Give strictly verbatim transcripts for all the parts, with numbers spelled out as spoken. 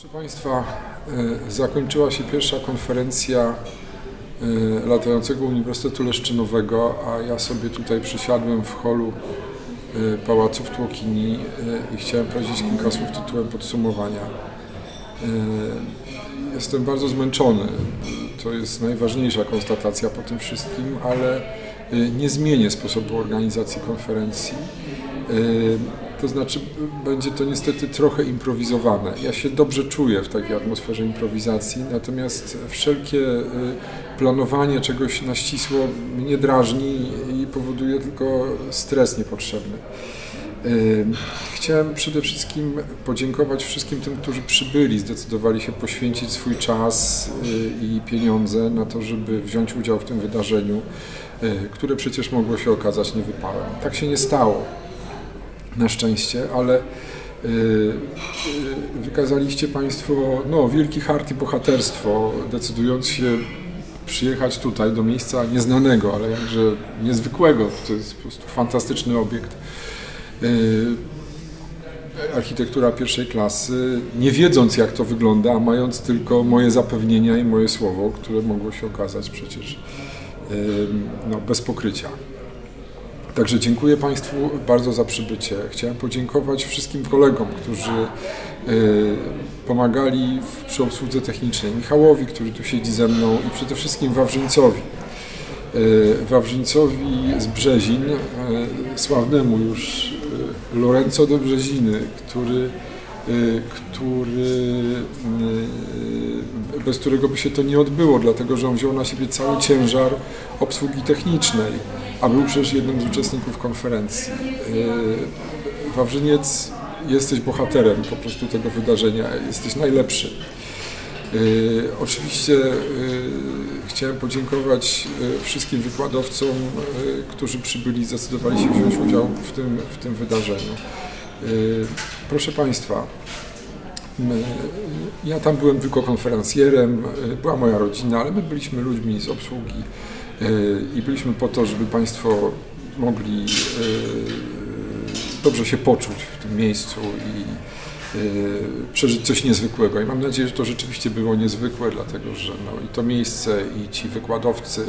Proszę Państwa, zakończyła się pierwsza konferencja latającego Uniwersytetu Leszczynowego, a ja sobie tutaj przysiadłem w holu Pałacu w Tłokini i chciałem powiedzieć kilka słów tytułem podsumowania. Jestem bardzo zmęczony, to jest najważniejsza konstatacja po tym wszystkim, ale nie zmienię sposobu organizacji konferencji. To znaczy, będzie to niestety trochę improwizowane. Ja się dobrze czuję w takiej atmosferze improwizacji, natomiast wszelkie planowanie czegoś na ścisło mnie drażni i powoduje tylko stres niepotrzebny. Chciałem przede wszystkim podziękować wszystkim tym, którzy przybyli, zdecydowali się poświęcić swój czas i pieniądze na to, żeby wziąć udział w tym wydarzeniu, które przecież mogło się okazać niewypałem. Tak się nie stało. Na szczęście, ale y, y, wykazaliście Państwo no, wielki hart i bohaterstwo, decydując się przyjechać tutaj do miejsca nieznanego, ale jakże niezwykłego. To jest po prostu fantastyczny obiekt. Y, architektura pierwszej klasy, nie wiedząc jak to wygląda, a mając tylko moje zapewnienia i moje słowo, które mogło się okazać przecież y, no, bez pokrycia. Także dziękuję Państwu bardzo za przybycie. Chciałem podziękować wszystkim kolegom, którzy y, pomagali w, przy obsłudze technicznej. Michałowi, który tu siedzi ze mną, i przede wszystkim Wawrzyńcowi. Y, Wawrzyńcowi z Brzezin, y, sławnemu już y, Lorenzo de Brzeziny, który, y, który, y, bez którego by się to nie odbyło, dlatego że on wziął na siebie cały ciężar obsługi technicznej, a był przecież jednym z uczestników konferencji. Wawrzyniec, jesteś bohaterem po prostu tego wydarzenia, jesteś najlepszy. Oczywiście chciałem podziękować wszystkim wykładowcom, którzy przybyli i zdecydowali się wziąć udział w tym, w tym wydarzeniu. Proszę Państwa, ja tam byłem tylko konferencjerem, była moja rodzina, ale my byliśmy ludźmi z obsługi i byliśmy po to, żeby Państwo mogli dobrze się poczuć w tym miejscu i przeżyć coś niezwykłego. I mam nadzieję, że to rzeczywiście było niezwykłe, dlatego że no, i to miejsce, i ci wykładowcy,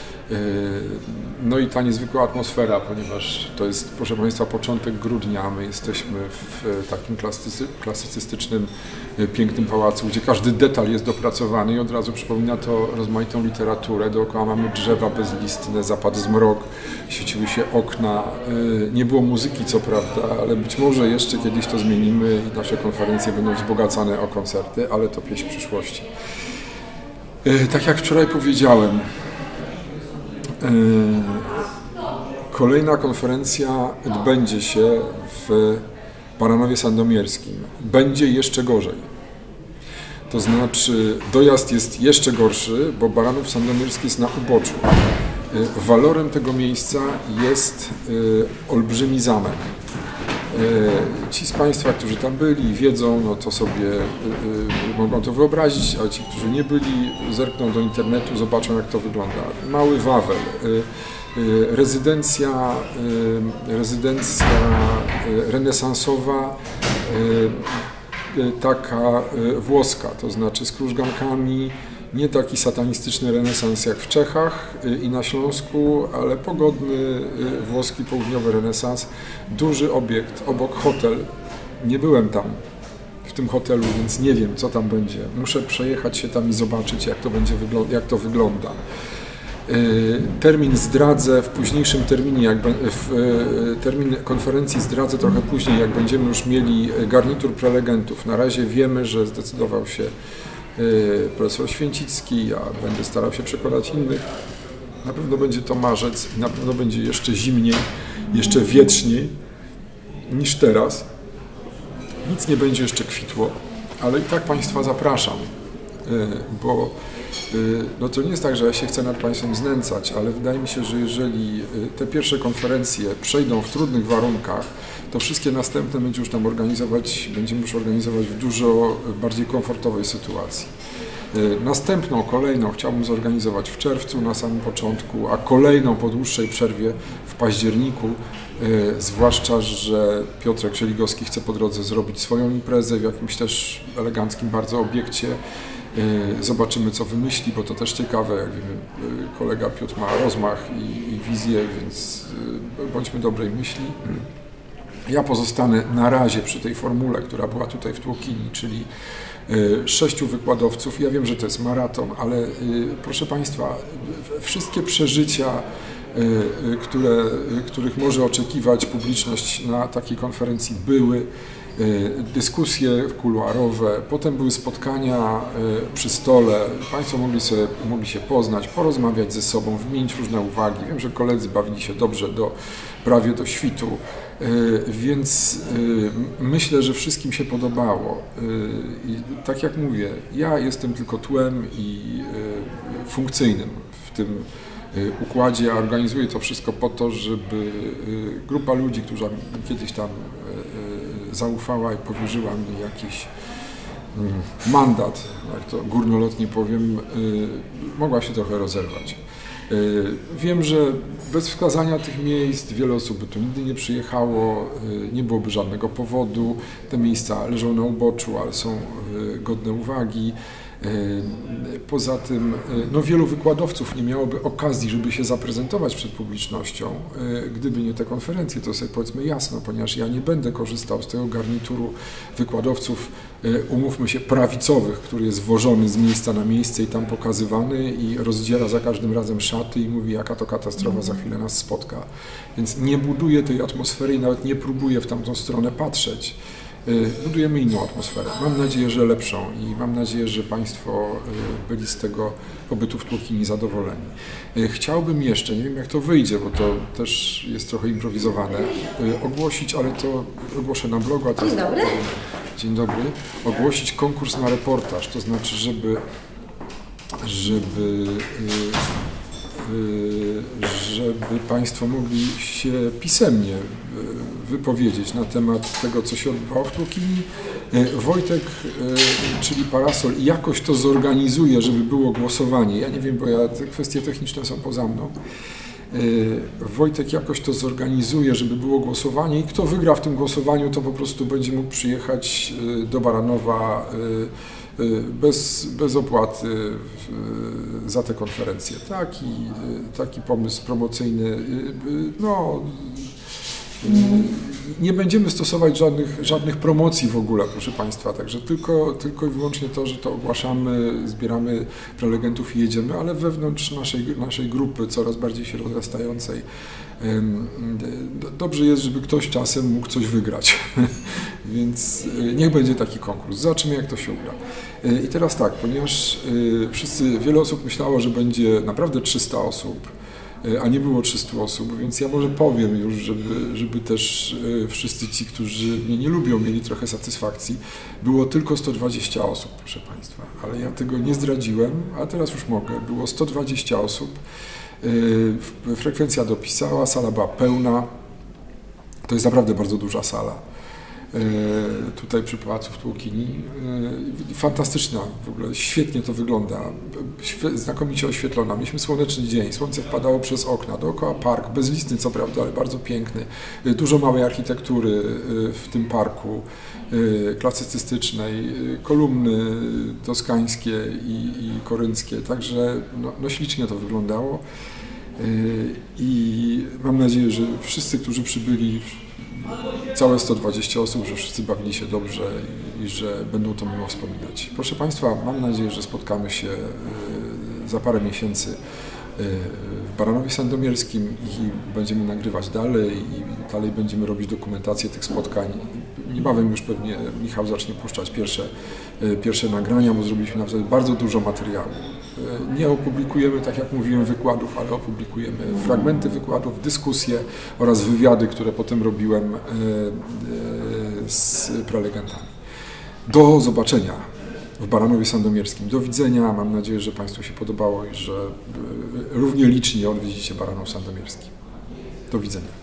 no i ta niezwykła atmosfera, ponieważ to jest, proszę Państwa, początek grudnia, my jesteśmy w takim klasycy, klasycystycznym, pięknym pałacu, gdzie każdy detal jest dopracowany i od razu przypomina to rozmaitą literaturę. Dookoła mamy drzewa bezlistne, zapadł zmrok, świeciły się okna, nie było muzyki co prawda, ale być może jeszcze kiedyś to zmienimy i nasze konferencje będą wzbogacane o koncerty, ale to pieśń przyszłości. Tak jak wczoraj powiedziałem, kolejna konferencja odbędzie się w Baranowie Sandomierskim. Będzie jeszcze gorzej. To znaczy dojazd jest jeszcze gorszy, bo Baranów Sandomierski jest na uboczu. Walorem tego miejsca jest olbrzymi zamek. Ci z Państwa, którzy tam byli, wiedzą, no to sobie mogą to wyobrazić, a ci, którzy nie byli, zerkną do internetu, zobaczą jak to wygląda. Mały Wawel, rezydencja, rezydencja renesansowa, taka włoska, to znaczy z krużgankami, nie taki satanistyczny renesans jak w Czechach i na Śląsku, ale pogodny włoski południowy renesans. Duży obiekt, obok hotel. Nie byłem tam w tym hotelu, więc nie wiem, co tam będzie. Muszę przejechać się tam i zobaczyć, jak to będzie jak to wygląda. Termin zdradzę w późniejszym terminie, jak w termin konferencji zdradzę trochę później, jak będziemy już mieli garnitur prelegentów. Na razie wiemy, że zdecydował się profesor Święcicki, ja będę starał się przekonać innych. Na pewno będzie to marzec i na pewno będzie jeszcze zimniej, jeszcze wietrzniej niż teraz. Nic nie będzie jeszcze kwitło, ale i tak Państwa zapraszam, bo no to nie jest tak, że ja się chcę nad Państwem znęcać, ale wydaje mi się, że jeżeli te pierwsze konferencje przejdą w trudnych warunkach, to wszystkie następne będzie już tam organizować, będziemy już organizować w dużo bardziej komfortowej sytuacji. Następną, kolejną chciałbym zorganizować w czerwcu na samym początku, a kolejną po dłuższej przerwie w październiku, zwłaszcza że Piotrek Szeligowski chce po drodze zrobić swoją imprezę w jakimś też eleganckim bardzo obiekcie. Zobaczymy, co wymyśli, bo to też ciekawe, jak wiemy, kolega Piotr ma rozmach i, i wizję, więc bądźmy dobrej myśli. Ja pozostanę na razie przy tej formule, która była tutaj w Tłokini, czyli sześciu wykładowców. Ja wiem, że to jest maraton, ale proszę Państwa, wszystkie przeżycia, które, których może oczekiwać publiczność na takiej konferencji, były. Dyskusje kuluarowe, potem były spotkania przy stole, Państwo mogli, sobie, mogli się poznać, porozmawiać ze sobą, wymienić różne uwagi. Wiem, że koledzy bawili się dobrze do, prawie do świtu, więc myślę, że wszystkim się podobało. I tak jak mówię, ja jestem tylko tłem i funkcyjnym w tym układzie, a organizuję to wszystko po to, żeby grupa ludzi, która kiedyś tam zaufała i powierzyła mi jakiś mandat, jak to górnolotnie powiem, mogła się trochę rozerwać. Wiem, że bez wskazania tych miejsc wiele osób by tu nigdy nie przyjechało, nie byłoby żadnego powodu. Te miejsca leżą na uboczu, ale są godne uwagi. Poza tym no, wielu wykładowców nie miałoby okazji, żeby się zaprezentować przed publicznością, gdyby nie te konferencje, to sobie powiedzmy jasno, ponieważ ja nie będę korzystał z tego garnituru wykładowców, umówmy się, prawicowych, który jest wożony z miejsca na miejsce i tam pokazywany i rozdziela za każdym razem szaty i mówi, jaka to katastrofa za chwilę nas spotka. Więc nie buduję tej atmosfery i nawet nie próbuję w tamtą stronę patrzeć. Budujemy inną atmosferę. Mam nadzieję, że lepszą i mam nadzieję, że Państwo byli z tego pobytu w Tłokini zadowoleni. Chciałbym jeszcze, nie wiem jak to wyjdzie, bo to też jest trochę improwizowane, ogłosić, ale to ogłoszę na blogu. A to Dzień dobry. Dzień dobry. Ogłosić konkurs na reportaż, to znaczy, żeby, żeby żeby Państwo mogli się pisemnie wypowiedzieć na temat tego, co się odbywało w Tłokini. Wojtek, czyli Parasol, jakoś to zorganizuje, żeby było głosowanie. Ja nie wiem, bo ja, te kwestie techniczne są poza mną. Wojtek jakoś to zorganizuje, żeby było głosowanie i kto wygra w tym głosowaniu, to po prostu będzie mógł przyjechać do Baranowa bez, bez opłaty za tę konferencję. Taki, taki pomysł promocyjny. No, nie będziemy stosować żadnych, żadnych promocji w ogóle, proszę Państwa, także tylko, tylko i wyłącznie to, że to ogłaszamy, zbieramy prelegentów i jedziemy, ale wewnątrz naszej, naszej grupy, coraz bardziej się rozrastającej, dobrze jest, żeby ktoś czasem mógł coś wygrać, więc niech będzie taki konkurs. Zobaczymy, jak to się uda. I teraz tak, ponieważ wszyscy, wiele osób myślało, że będzie naprawdę trzysta osób, a nie było trzystu osób, więc ja może powiem już, żeby, żeby też wszyscy ci, którzy mnie nie lubią, mieli trochę satysfakcji. Było tylko sto dwadzieścia osób, proszę Państwa, ale ja tego nie zdradziłem, a teraz już mogę. Było sto dwadzieścia osób, frekwencja dopisała, sala była pełna, to jest naprawdę bardzo duża sala. Tutaj przy Pałacu w Tłokini. Fantastyczna, w ogóle świetnie to wygląda, znakomicie oświetlona. Mieliśmy słoneczny dzień, słońce wpadało przez okna, dookoła park, bezlistny co prawda, ale bardzo piękny. Dużo małej architektury w tym parku, klasycystycznej, kolumny toskańskie i, i korynckie, także no, no ślicznie to wyglądało. I mam nadzieję, że wszyscy, którzy przybyli, całe sto dwadzieścia osób, że wszyscy bawili się dobrze i, i że będą to miło wspominać. Proszę Państwa, mam nadzieję, że spotkamy się za parę miesięcy w Baranowie Sandomierskim i będziemy nagrywać dalej i dalej będziemy robić dokumentację tych spotkań. Niebawem już pewnie Michał zacznie puszczać pierwsze, pierwsze nagrania, bo zrobiliśmy naprawdę bardzo dużo materiału. Nie opublikujemy, tak jak mówiłem, wykładów, ale opublikujemy fragmenty wykładów, dyskusje oraz wywiady, które potem robiłem z prelegentami. Do zobaczenia w Baranowie Sandomierskim. Do widzenia. Mam nadzieję, że Państwu się podobało i że równie licznie odwiedzicie Baranów Sandomierski. Do widzenia.